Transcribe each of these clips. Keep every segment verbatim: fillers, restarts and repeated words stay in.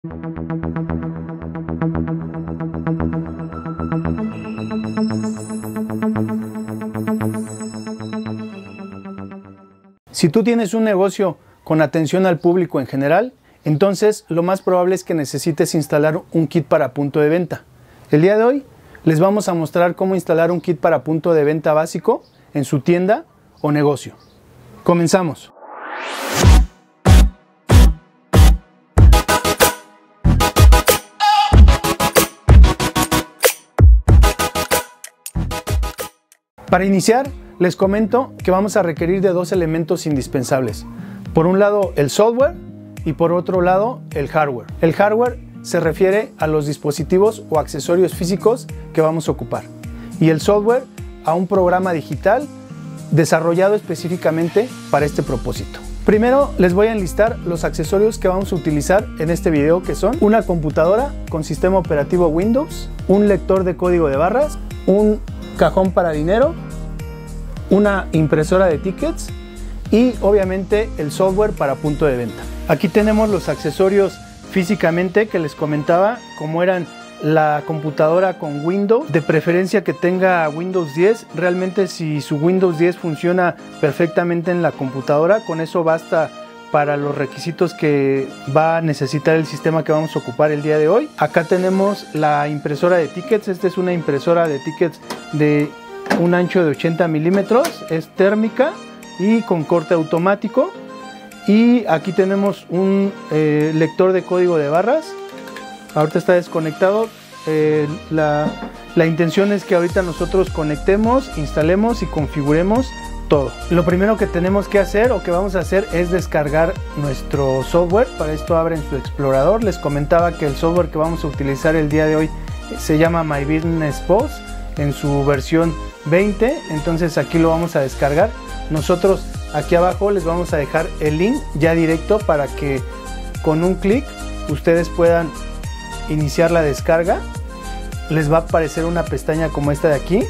Si tú tienes un negocio con atención al público en general, entonces lo más probable es que necesites instalar un kit para punto de venta. El día de hoy les vamos a mostrar cómo instalar un kit para punto de venta básico en su tienda o negocio. Comenzamos. Para iniciar, les comento que vamos a requerir de dos elementos indispensables. Por un lado, el software y por otro lado, el hardware. El hardware se refiere a los dispositivos o accesorios físicos que vamos a ocupar. Y el software a un programa digital desarrollado específicamente para este propósito. Primero les voy a enlistar los accesorios que vamos a utilizar en este video, que son una computadora con sistema operativo Windows, un lector de código de barras, un cajón para dinero, una impresora de tickets y obviamente el software para punto de venta. Aquí tenemos los accesorios físicamente que les comentaba, como eran la computadora con Windows, de preferencia que tenga Windows diez. Realmente si su Windows diez funciona perfectamente en la computadora, con eso basta para los requisitos que va a necesitar el sistema que vamos a ocupar el día de hoy. Acá tenemos la impresora de tickets. Esta es una impresora de tickets de un ancho de ochenta milímetros, es térmica y con corte automático. Y aquí tenemos un eh, lector de código de barras. Ahorita está desconectado. Eh, la, la intención es que ahorita nosotros conectemos, instalemos y configuremos todo. Lo primero que tenemos que hacer o que vamos a hacer es descargar nuestro software. Para esto abren su explorador. Les comentaba que el software que vamos a utilizar el día de hoy se llama My Business Pos en su versión veinte. Entonces aquí lo vamos a descargar. Nosotros aquí abajo les vamos a dejar el link ya directo para que con un clic ustedes puedan iniciar la descarga. Les va a aparecer una pestaña como esta de aquí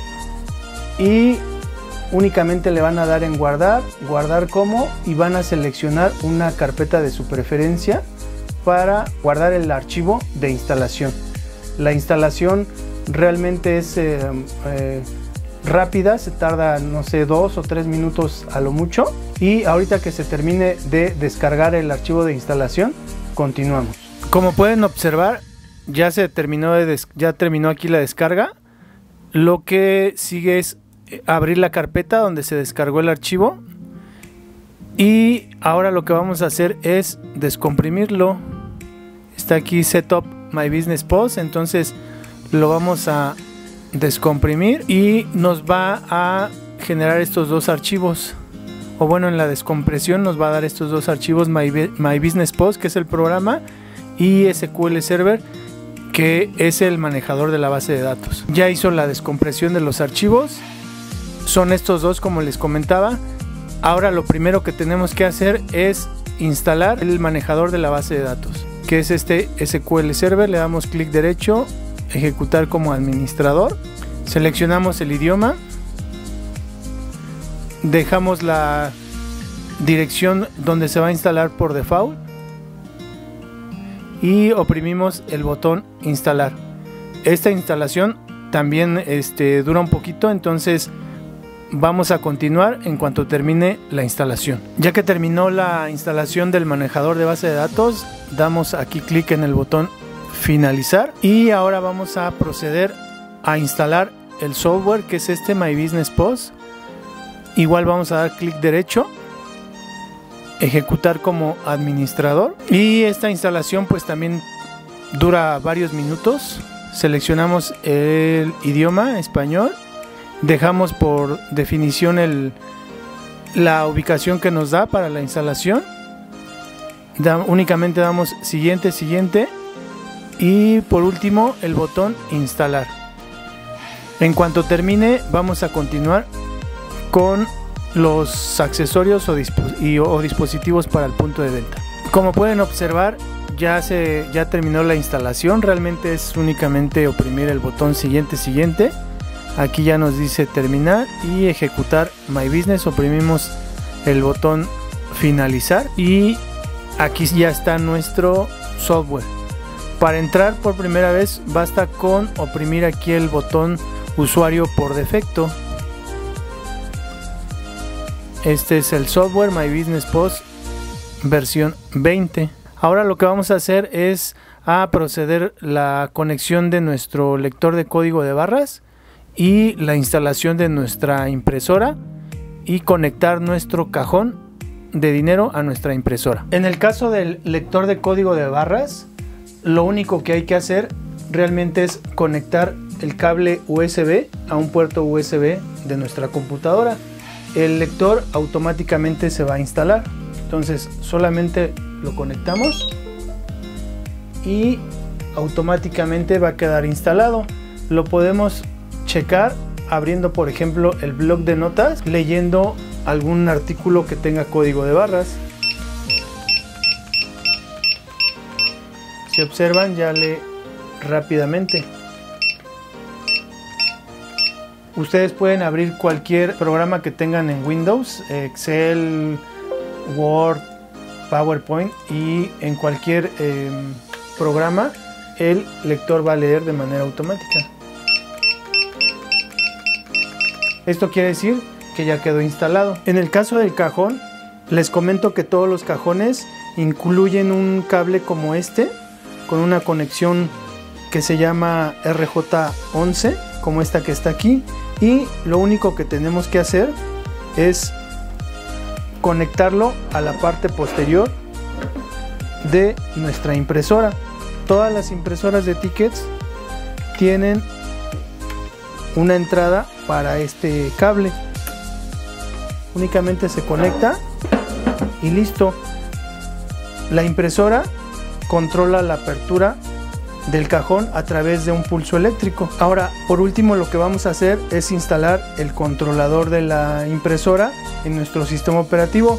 y únicamente le van a dar en guardar, guardar como, y van a seleccionar una carpeta de su preferencia para guardar el archivo de instalación. La instalación realmente es eh, eh, rápida, se tarda no sé dos o tres minutos a lo mucho, y ahorita que se termine de descargar el archivo de instalación continuamos. Como pueden observar, ya se terminó de ya terminó aquí la descarga. Lo que sigue es abrir la carpeta donde se descargó el archivo y ahora lo que vamos a hacer es descomprimirlo. Está aquí Setup My Business Pos, entonces lo vamos a descomprimir y nos va a generar estos dos archivos, o bueno, en la descompresión nos va a dar estos dos archivos, My, My Business Pos, que es el programa, y S Q L Server, que es el manejador de la base de datos. Ya hizo la descompresión de los archivos, son estos dos como les comentaba. Ahora lo primero que tenemos que hacer es instalar el manejador de la base de datos, que es este S Q L Server. Le damos clic derecho, ejecutar como administrador, seleccionamos el idioma, dejamos la dirección donde se va a instalar por default y oprimimos el botón instalar. Esta instalación también este, dura un poquito, entonces vamos a continuar en cuanto termine la instalación. Ya que terminó la instalación del manejador de base de datos, damos aquí clic en el botón finalizar y ahora vamos a proceder a instalar el software, que es este My Business Pos. Igual vamos a dar clic derecho, ejecutar como administrador, y esta instalación pues también dura varios minutos. Seleccionamos el idioma español, dejamos por definición el, la ubicación que nos da para la instalación, da, únicamente damos siguiente, siguiente y por último el botón instalar. En cuanto termine vamos a continuar con los accesorios o, dispo y, o dispositivos para el punto de venta. Como pueden observar, ya, se, ya terminó la instalación. Realmente es únicamente oprimir el botón siguiente, siguiente. Aquí ya nos dice terminar y ejecutar My Business. Oprimimos el botón finalizar y aquí ya está nuestro software. Para entrar por primera vez basta con oprimir aquí el botón usuario por defecto. Este es el software My Business Post versión veinte. Ahora lo que vamos a hacer es a proceder la conexión de nuestro lector de código de barras y la instalación de nuestra impresora y conectar nuestro cajón de dinero a nuestra impresora. En el caso del lector de código de barras, lo único que hay que hacer realmente es conectar el cable U S B a un puerto U S B de nuestra computadora. El lector automáticamente se va a instalar. Entonces solamente lo conectamos y automáticamente va a quedar instalado. Lo podemos checar abriendo, por ejemplo, el bloc de notas, leyendo algún artículo que tenga código de barras. Si observan, ya lee rápidamente. Ustedes pueden abrir cualquier programa que tengan en Windows, Excel, Word, PowerPoint, y en cualquier eh, programa el lector va a leer de manera automática. Esto quiere decir que ya quedó instalado. En el caso del cajón, les comento que todos los cajones incluyen un cable como este, con una conexión que se llama R J once, como esta que está aquí, y lo único que tenemos que hacer es conectarlo a la parte posterior de nuestra impresora. Todas las impresoras de tickets tienen una entrada para este cable. Únicamente se conecta y listo. La impresora controla la apertura del cajón a través de un pulso eléctrico. Ahora, por último, lo que vamos a hacer es instalar el controlador de la impresora en nuestro sistema operativo.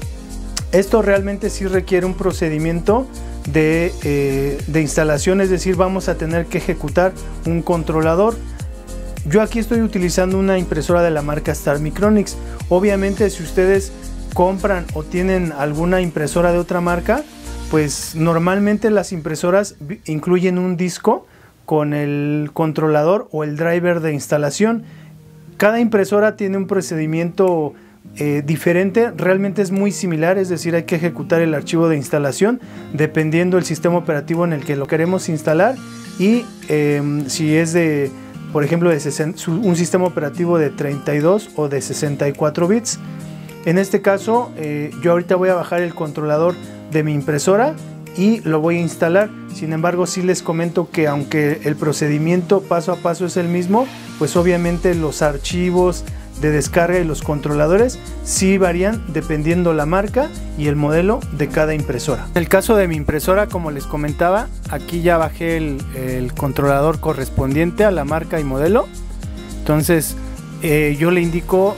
Esto realmente sí requiere un procedimiento de, eh, de instalación, es decir, vamos a tener que ejecutar un controlador. Yo aquí estoy utilizando una impresora de la marca Star Micronics. Obviamente, si ustedes compran o tienen alguna impresora de otra marca, pues normalmente las impresoras incluyen un disco con el controlador o el driver de instalación. Cada impresora tiene un procedimiento eh, diferente, realmente es muy similar, es decir, hay que ejecutar el archivo de instalación dependiendo del sistema operativo en el que lo queremos instalar y eh, si es de, por ejemplo, de un sistema operativo de treinta y dos o de sesenta y cuatro bits. En este caso, eh, yo ahorita voy a bajar el controlador de mi impresora y lo voy a instalar. Sin embargo, sí les comento que aunque el procedimiento paso a paso es el mismo, pues obviamente los archivos de descarga y los controladores sí varían dependiendo la marca y el modelo de cada impresora. En el caso de mi impresora, como les comentaba, aquí ya bajé el, el controlador correspondiente a la marca y modelo. Entonces eh, yo le indico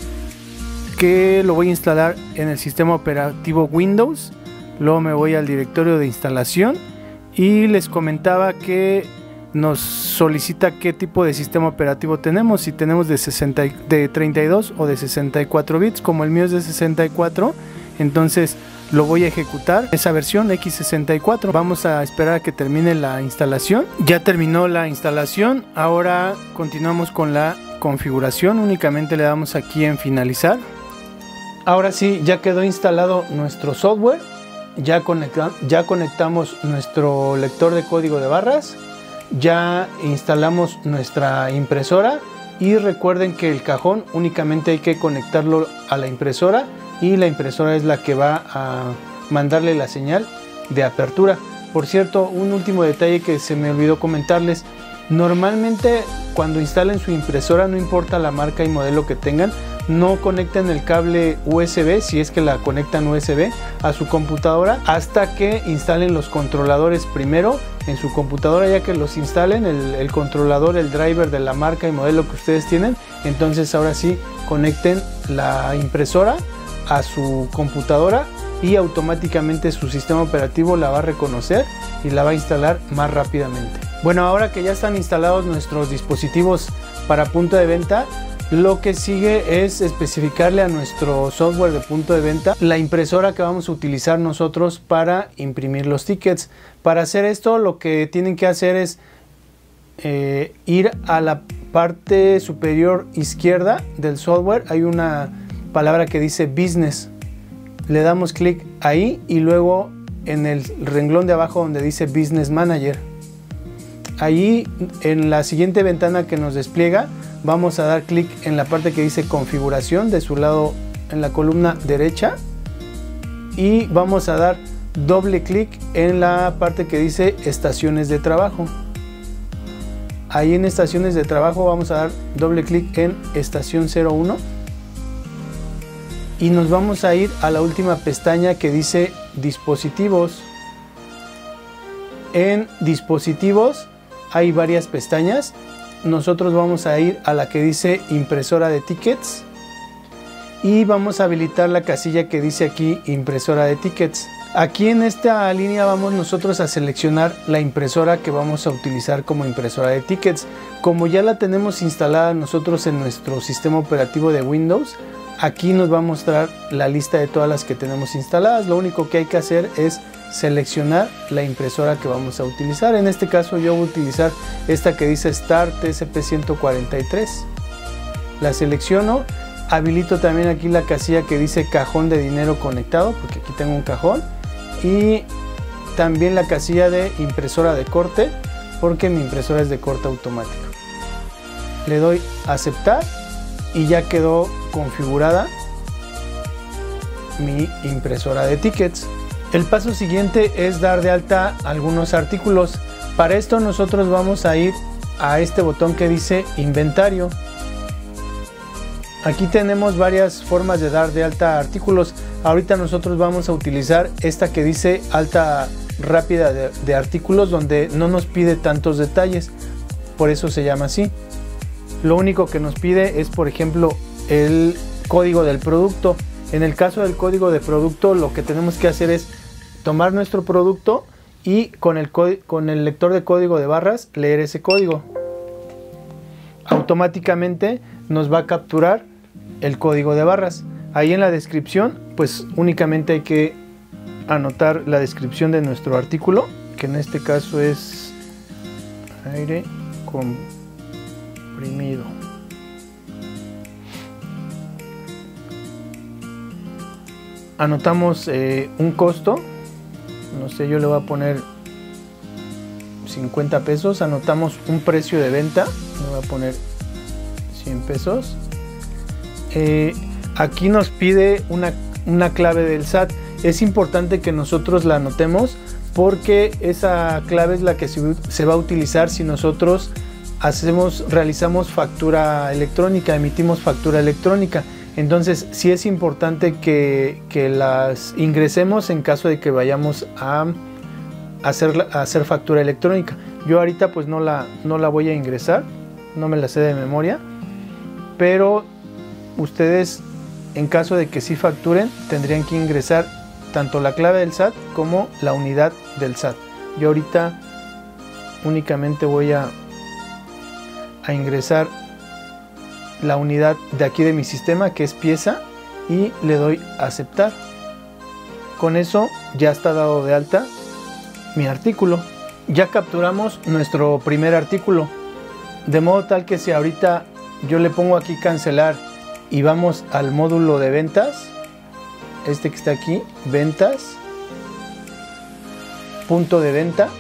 que lo voy a instalar en el sistema operativo Windows. Luego me voy al directorio de instalación y les comentaba que nos solicita qué tipo de sistema operativo tenemos, si tenemos de, sesenta, de treinta y dos o de sesenta y cuatro bits. Como el mío es de sesenta y cuatro, entonces lo voy a ejecutar esa versión equis sesenta y cuatro. Vamos a esperar a que termine la instalación. Ya terminó la instalación, ahora continuamos con la configuración. Únicamente le damos aquí en finalizar. Ahora sí, ya quedó instalado nuestro software. Ya, conecta, ya conectamos nuestro lector de código de barras, ya instalamos nuestra impresora y recuerden que el cajón únicamente hay que conectarlo a la impresora y la impresora es la que va a mandarle la señal de apertura. Por cierto, un último detalle que se me olvidó comentarles: normalmente cuando instalen su impresora, no importa la marca y modelo que tengan, no conecten el cable U S B, si es que la conectan U S B, a su computadora hasta que instalen los controladores primero en su computadora. Ya que los instalen, el, el controlador, el driver de la marca y modelo que ustedes tienen, entonces ahora sí conecten la impresora a su computadora y automáticamente su sistema operativo la va a reconocer y la va a instalar más rápidamente. Bueno, ahora que ya están instalados nuestros dispositivos para punto de venta, Lo que sigue es especificarle a nuestro software de punto de venta la impresora que vamos a utilizar nosotros para imprimir los tickets. Para hacer esto, lo que tienen que hacer es eh, ir a la parte superior izquierda del software. Hay una palabra que dice Business. Le damos clic ahí y luego en el renglón de abajo donde dice Business Manager. Ahí en la siguiente ventana que nos despliega, vamos a dar clic en la parte que dice configuración de su lado en la columna derecha y vamos a dar doble clic en la parte que dice estaciones de trabajo. Ahí en estaciones de trabajo vamos a dar doble clic en estación cero uno y nos vamos a ir a la última pestaña que dice dispositivos. En dispositivos hay varias pestañas. Nosotros vamos a ir a la que dice impresora de tickets y vamos a habilitar la casilla que dice aquí impresora de tickets. Aquí en esta línea vamos nosotros a seleccionar la impresora que vamos a utilizar como impresora de tickets. Como ya la tenemos instalada nosotros en nuestro sistema operativo de Windows, aquí nos va a mostrar la lista de todas las que tenemos instaladas. Lo único que hay que hacer es seleccionar la impresora que vamos a utilizar. En este caso yo voy a utilizar esta que dice Start T S P ciento cuarenta y tres. La selecciono, habilito también aquí la casilla que dice cajón de dinero conectado, porque aquí tengo un cajón, y también la casilla de impresora de corte, porque mi impresora es de corte automático. Le doy a aceptar y ya quedó configurada mi impresora de tickets. El paso siguiente es dar de alta algunos artículos. Para esto nosotros vamos a ir a este botón que dice inventario. Aquí tenemos varias formas de dar de alta artículos. Ahorita nosotros vamos a utilizar esta que dice alta rápida de, de artículos, donde no nos pide tantos detalles, por eso se llama así. Lo único que nos pide es, por ejemplo, el código del producto. En el caso del código de producto, lo que tenemos que hacer es tomar nuestro producto y con el, con el lector de código de barras leer ese código. Automáticamente nos va a capturar el código de barras. Ahí en la descripción, pues únicamente hay que anotar la descripción de nuestro artículo, que en este caso es aire comprimido. Anotamos eh, un costo, no sé, yo le voy a poner cincuenta pesos. Anotamos un precio de venta, le voy a poner cien pesos. Eh, aquí nos pide una, una clave del S A T. Es importante que nosotros la anotemos porque esa clave es la que se, se va a utilizar si nosotros hacemos, realizamos factura electrónica, emitimos factura electrónica. Entonces sí es importante que, que las ingresemos en caso de que vayamos a hacer, a hacer factura electrónica. Yo ahorita pues no la, no la voy a ingresar, no me la sé de memoria, pero ustedes en caso de que sí facturen tendrían que ingresar tanto la clave del S A T como la unidad del S A T. Yo ahorita únicamente voy a, a ingresar la unidad de aquí de mi sistema, que es pieza, y le doy a aceptar. Con eso ya está dado de alta mi artículo. Ya capturamos nuestro primer artículo, de modo tal que si ahorita yo le pongo aquí cancelar y vamos al módulo de ventas, este que está aquí, ventas, punto de venta,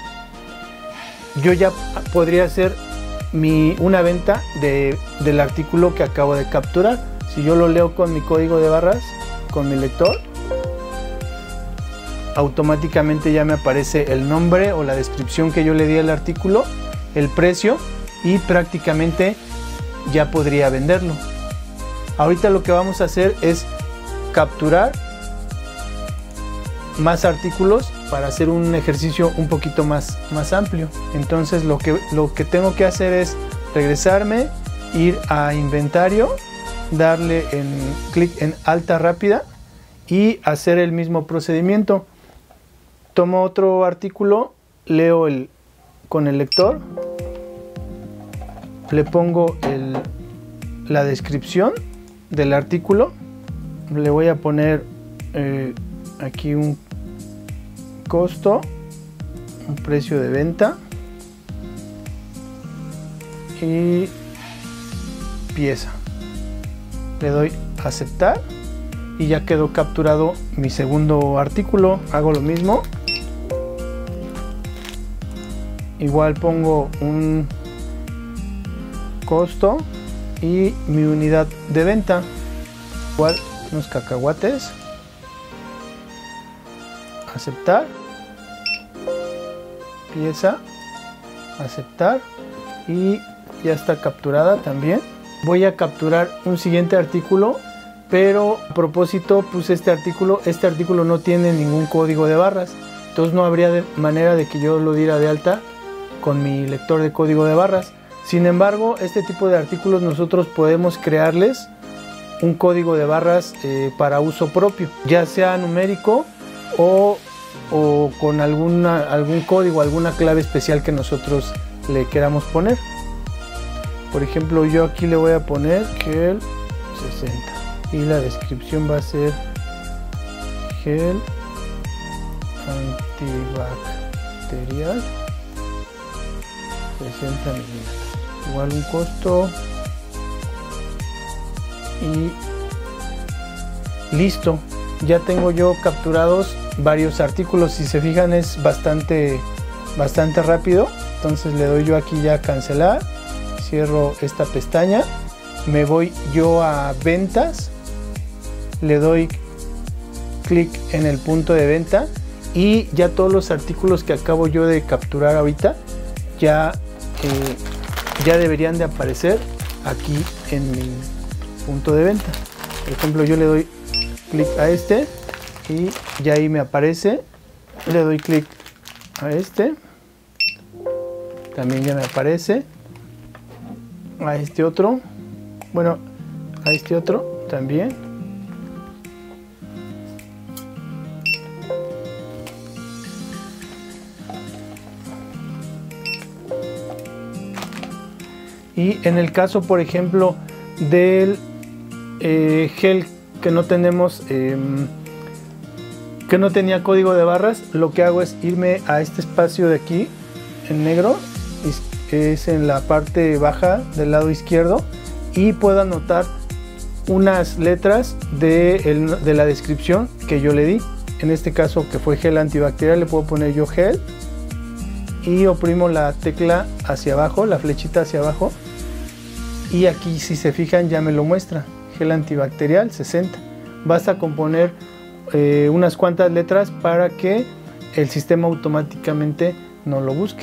yo ya podría hacer mi, una venta de, del artículo que acabo de capturar. Si yo lo leo con mi código de barras, con mi lector, automáticamente ya me aparece el nombre o la descripción que yo le di al artículo, el precio, y prácticamente ya podría venderlo. Ahorita lo que vamos a hacer es capturar más artículos para hacer un ejercicio un poquito más, más amplio. Entonces lo que, lo que tengo que hacer es regresarme, ir a inventario, darle en clic en alta rápida y hacer el mismo procedimiento. Tomo otro artículo, leo el, con el lector, le pongo el, la descripción del artículo. Le voy a poner eh, aquí un costo, un precio de venta y pieza. Le doy a aceptar y ya quedó capturado mi segundo artículo. Hago lo mismo, igual pongo un costo y mi unidad de venta, igual unos cacahuates, aceptar, pieza, aceptar y ya está capturada también. Voy a capturar un siguiente artículo, pero a propósito puse este artículo, este artículo no tiene ningún código de barras, entonces no habría de manera de que yo lo diera de alta con mi lector de código de barras. Sin embargo, este tipo de artículos nosotros podemos crearles un código de barras eh, para uso propio, ya sea numérico o, o con alguna, algún código, alguna clave especial que nosotros le queramos poner. Por ejemplo, yo aquí le voy a poner gel sesenta y la descripción va a ser gel antibacterial sesenta mililitros, igual un costo y listo. Ya tengo yo capturados varios artículos. Si se fijan, es bastante bastante rápido. Entonces le doy yo aquí ya a cancelar, cierro esta pestaña, me voy yo a ventas, le doy clic en el punto de venta y ya todos los artículos que acabo yo de capturar ahorita ya, eh, ya deberían de aparecer aquí en mi punto de venta. Por ejemplo, yo le doy clic a este y ya ahí me aparece, le doy clic a este, también ya me aparece, a este otro, bueno, a este otro también, y en el caso, por ejemplo, del eh, gel que no tenemos, eh, que no tenía código de barras, lo que hago es irme a este espacio de aquí en negro, es en la parte baja del lado izquierdo, y puedo anotar unas letras de, el, de la descripción que yo le di. En este caso, que fue gel antibacterial, le puedo poner yo gel y oprimo la tecla hacia abajo, la flechita hacia abajo, y aquí, si se fijan, ya me lo muestra, gel antibacterial sesenta. Basta con poner eh, unas cuantas letras para que el sistema automáticamente no lo busque.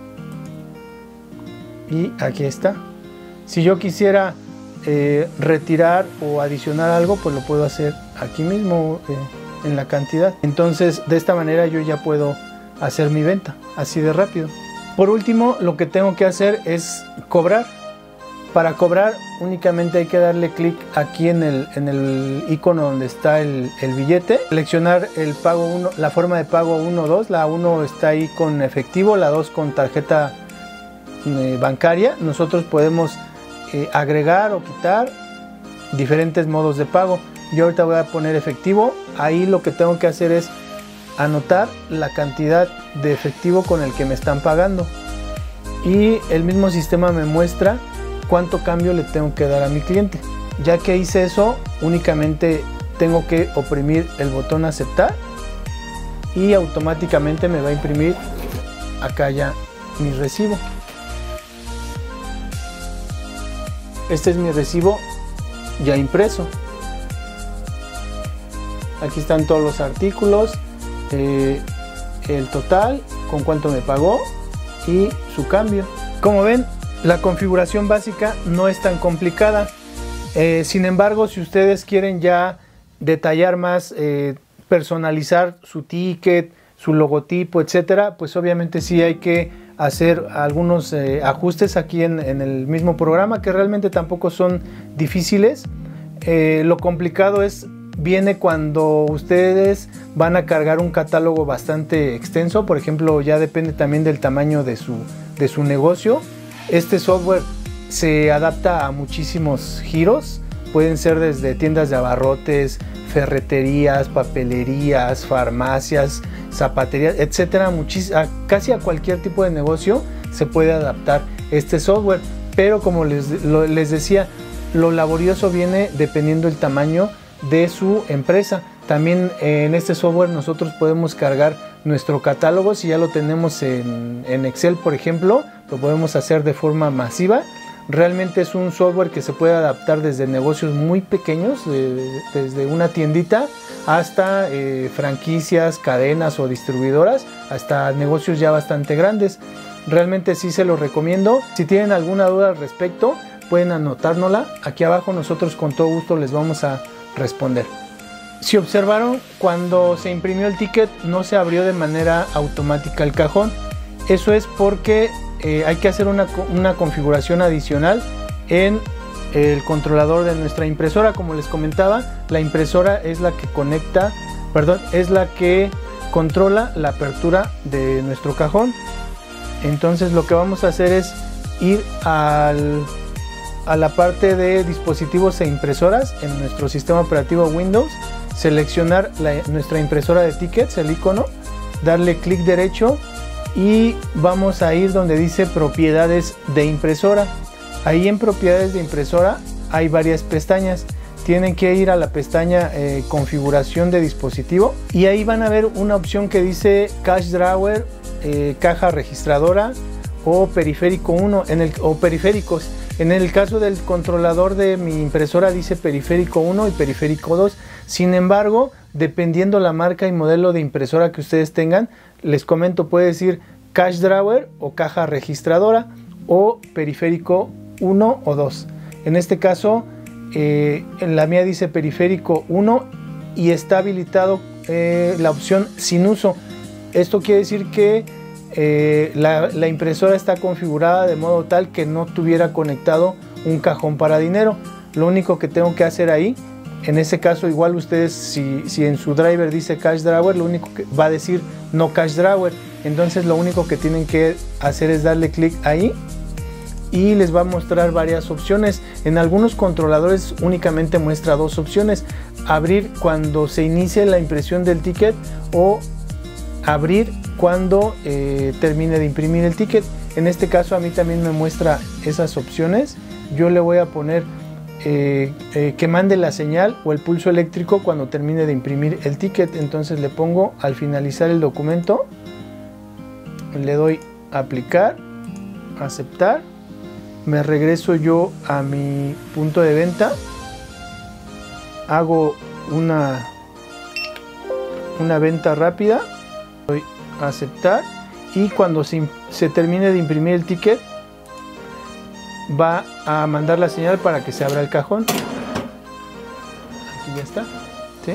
Y aquí está. Si yo quisiera eh, retirar o adicionar algo, pues lo puedo hacer aquí mismo eh, en la cantidad. Entonces, de esta manera yo ya puedo hacer mi venta así de rápido. Por último, lo que tengo que hacer es cobrar. Para cobrar únicamente hay que darle clic aquí en el, en el icono donde está el, el billete, seleccionar el pago uno, la forma de pago uno dos. La uno está ahí con efectivo, la dos con tarjeta eh, bancaria. Nosotros podemos eh, agregar o quitar diferentes modos de pago. Yo ahorita voy a poner efectivo. Ahí lo que tengo que hacer es anotar la cantidad de efectivo con el que me están pagando, y el mismo sistema me muestra cuánto cambio le tengo que dar a mi cliente. Ya que hice eso, únicamente tengo que oprimir el botón aceptar y automáticamente me va a imprimir acá ya mi recibo. Este es mi recibo ya impreso. Aquí están todos los artículos, eh, el total, con cuánto me pagó y su cambio. Como ven, la configuración básica no es tan complicada. Eh, sin embargo, si ustedes quieren ya detallar más, eh, personalizar su ticket, su logotipo, etcétera, pues obviamente sí hay que hacer algunos eh, ajustes aquí en, en el mismo programa, que realmente tampoco son difíciles. Eh, lo complicado es viene cuando ustedes van a cargar un catálogo bastante extenso. Por ejemplo, ya depende también del tamaño de su, de su negocio. Este software se adapta a muchísimos giros. Pueden ser desde tiendas de abarrotes, ferreterías, papelerías, farmacias, zapaterías, etcétera. Muchis a, casi a cualquier tipo de negocio se puede adaptar este software. Pero como les, lo, les decía, lo laborioso viene dependiendo del tamaño de su empresa. También en este software nosotros podemos cargar nuestro catálogo. Si ya lo tenemos en, en Excel, por ejemplo, lo podemos hacer de forma masiva. Realmente es un software que se puede adaptar desde negocios muy pequeños, de, desde una tiendita hasta eh, franquicias, cadenas o distribuidoras, hasta negocios ya bastante grandes. Realmente sí se los recomiendo. Si tienen alguna duda al respecto, pueden anotárnosla. Aquí abajo nosotros con todo gusto les vamos a responder. Si observaron, cuando se imprimió el ticket no se abrió de manera automática el cajón. Eso es porque eh, hay que hacer una, una configuración adicional en el controlador de nuestra impresora. Como les comentaba, la impresora es la que conecta, perdón, es la que controla la apertura de nuestro cajón. Entonces lo que vamos a hacer es ir al, a la parte de dispositivos e impresoras en nuestro sistema operativo Windows, seleccionar la, nuestra impresora de tickets, el icono, darle clic derecho y vamos a ir donde dice propiedades de impresora. Ahí en propiedades de impresora hay varias pestañas. Tienen que ir a la pestaña eh, configuración de dispositivo y ahí van a ver una opción que dice cash drawer, eh, caja registradora o periférico uno en el, o periféricos. En el caso del controlador de mi impresora dice periférico uno y periférico dos. Sin embargo, dependiendo la marca y modelo de impresora que ustedes tengan, les comento, puede decir cash drawer o caja registradora o periférico uno o dos. En este caso, eh, en la mía dice periférico uno y está habilitado eh, la opción sin uso. Esto quiere decir que eh, la, la impresora está configurada de modo tal que no tuviera conectado un cajón para dinero. Lo único que tengo que hacer ahí, en ese caso igual ustedes, si, si en su driver dice cash drawer, lo único que va a decir no cash drawer. Entonces lo único que tienen que hacer es darle clic ahí y les va a mostrar varias opciones. En algunos controladores únicamente muestra dos opciones: abrir cuando se inicie la impresión del ticket o abrir cuando eh, termine de imprimir el ticket. En este caso a mí también me muestra esas opciones. Yo le voy a poner eh, eh, que mande la señal o el pulso eléctrico cuando termine de imprimir el ticket. Entonces le pongo al finalizar el documento, le doy aplicar, aceptar, me regreso yo a mi punto de venta, hago una, una venta rápida, doy a aceptar y cuando se, se termine de imprimir el ticket va a mandar la señal para que se abra el cajón. Aquí ya está, ¿sí?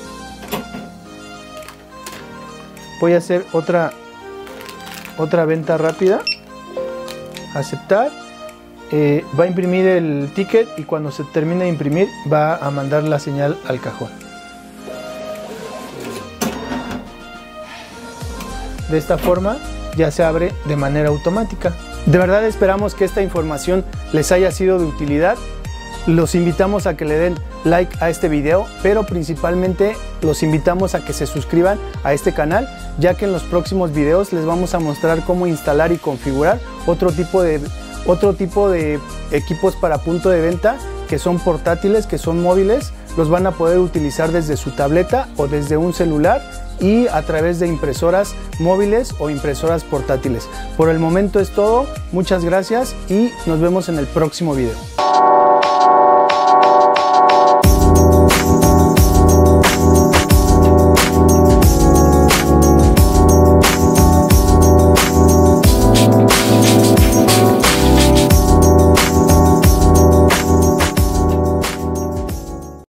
Voy a hacer otra otra venta rápida, aceptar, eh, va a imprimir el ticket y cuando se termine de imprimir va a mandar la señal al cajón. De esta forma ya se abre de manera automática. De verdad esperamos que esta información les haya sido de utilidad. Los invitamos a que le den like a este video, pero principalmente los invitamos a que se suscriban a este canal, ya que en los próximos videos les vamos a mostrar cómo instalar y configurar otro tipo de, otro tipo de equipos para punto de venta que son portátiles, que son móviles. Los van a poder utilizar desde su tableta o desde un celular y a través de impresoras móviles o impresoras portátiles. Por el momento es todo, muchas gracias y nos vemos en el próximo video.